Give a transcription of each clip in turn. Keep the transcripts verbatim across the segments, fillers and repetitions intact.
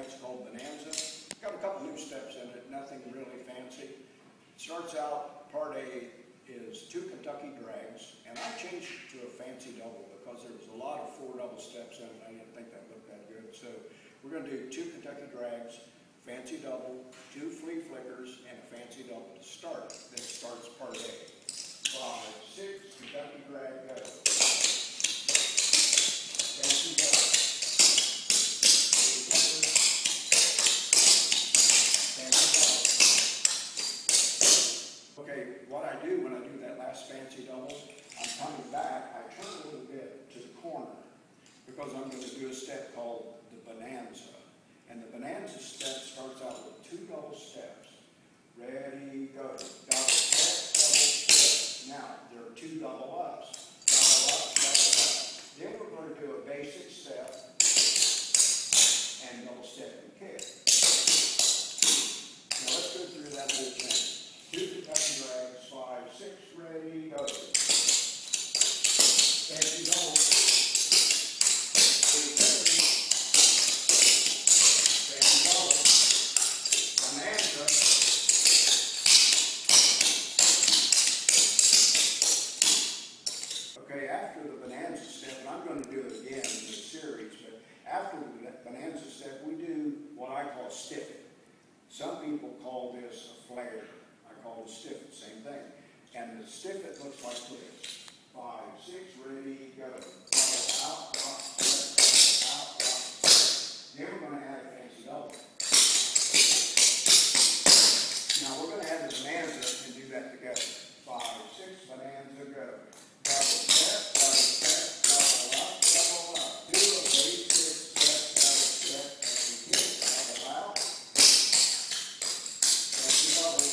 It's called Bonanza. It's got a couple new steps in it, nothing really fancy. It starts out, part A is two Kentucky drags, and I changed it to a fancy double because there was a lot of four double steps in it. I didn't think that looked that good. So we're going to do two Kentucky drags, fancy double, two flea flickers, and a fancy double to start. This starts part A. Five, six, Kentucky drag, go. Fancy double. Okay, what I do when I do that last fancy double, I'm coming back, I turn a little bit to the corner because I'm going to do a step called the Bonanza. And the Bonanza step starts out with two double steps. Ready, go. Double step, double step. Now, there are two double ups. Double up, double up. Then we're going to do a basic step and double step and kick. Now let's go through that whole thing. Two Kentucky drags, five, six, ready, go. Fancy double. Fancy double. Bonanza. Okay, after the Bonanza step, and I'm going to do it again in this series, but after the Bonanza step, we do what I call stiff it. Some people call this a flare. Called a stiff it, same thing. And the stiff it looks like this. Five, six, ready, go. Double, out, drop, step, out, drop, step. Then we're going to add a fancy double. Now we're going to add the Bonanza and do that together. Five, six, Bonanza, go. Double step, double step, double up, double up. Do a basic step, double step, and we kick, double out. Fancy double.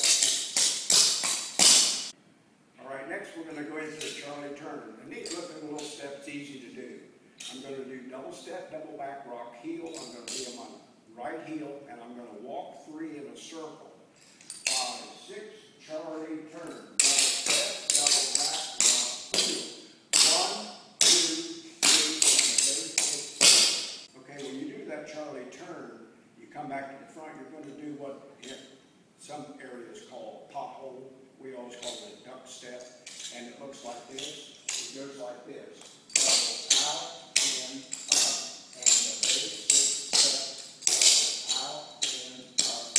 Next, we're going to go into the Charlie turn. A neat looking little step, it's easy to do. I'm going to do double step, double back rock, heel. I'm going to be on my right heel, and I'm going to walk three in a circle. Five, six, Charlie turn. Double step, double back rock, heel. One, two, three, and basic. Okay, when you do that Charlie turn, you come back to the front, you're going to do what in some areas call pothole. We always call it a duck step. And it looks like this. It goes like this. Double out, in, up, and the basic step. Out, in, up,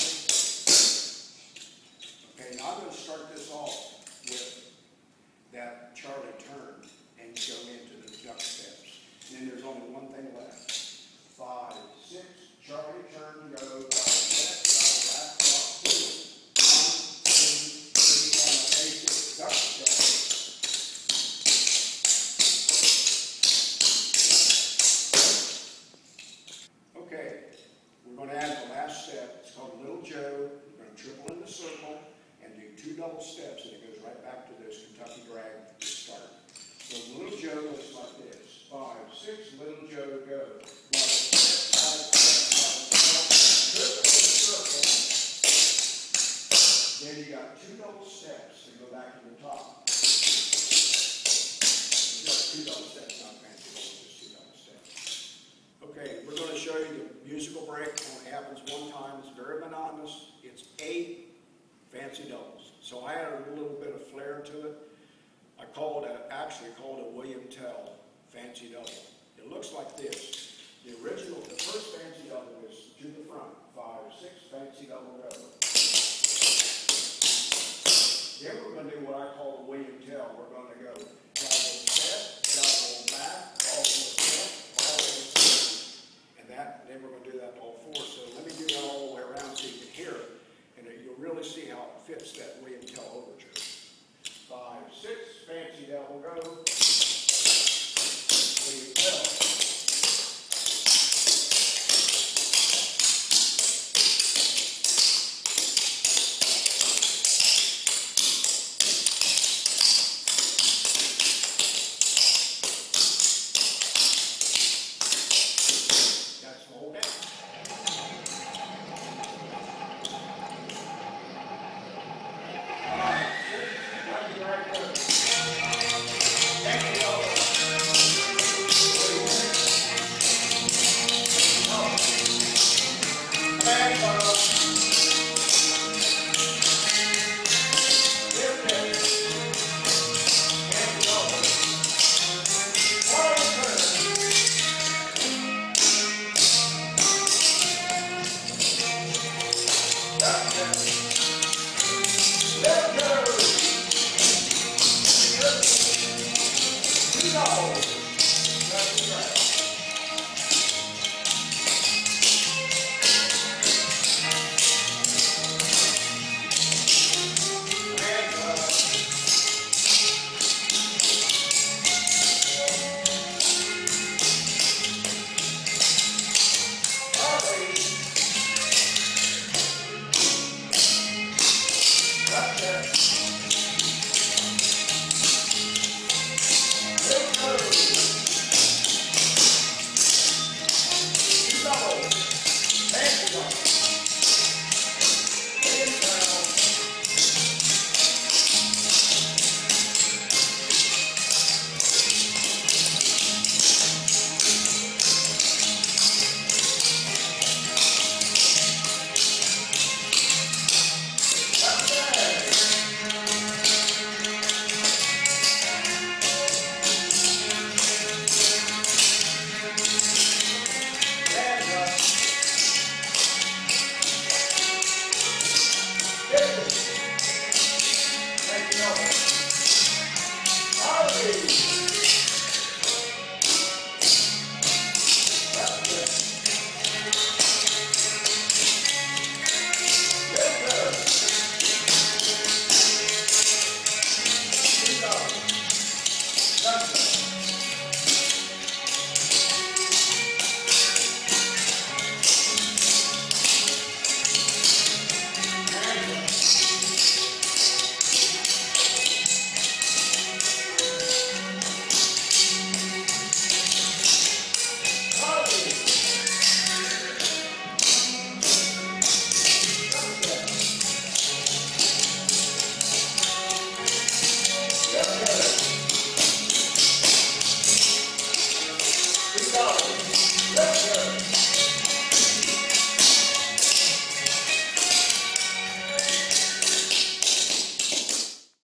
in. Okay, now I'm going to start this off with that Charlie turn and go into the duck steps. And then there's only one thing left. Five, six, Charlie turn, go, double step, double back, drop, two. Duck step. Okay, we're going to add the last step. It's called Little Joe. We're going to triple in the circle and do two double steps, and it goes right back to this Kentucky drag to start. So Little Joe looks like this. Five, six, Little Joe, go. Double step, five, step, double step, triple in the circle. Then you got two double steps to go back to the top. Two double steps, not fancy, just two double steps. Okay, we're going to show you the musical break. It only happens one time. It's very monotonous. It's eight fancy doubles. So I added a little bit of flair to it. I called it, actually called it William Tell fancy double. It looks like this. The original, the first fancy double is to the front. Five, six, fancy double, go. Then we're going to do what I call the William Tell. We're going to go double step, double back, all four step, all four step. And that, then we're going to do that all four. So let me do that all the way around so you can hear it. And you'll really see how it fits that William Tell overture. Five, six, fancy double, go. track.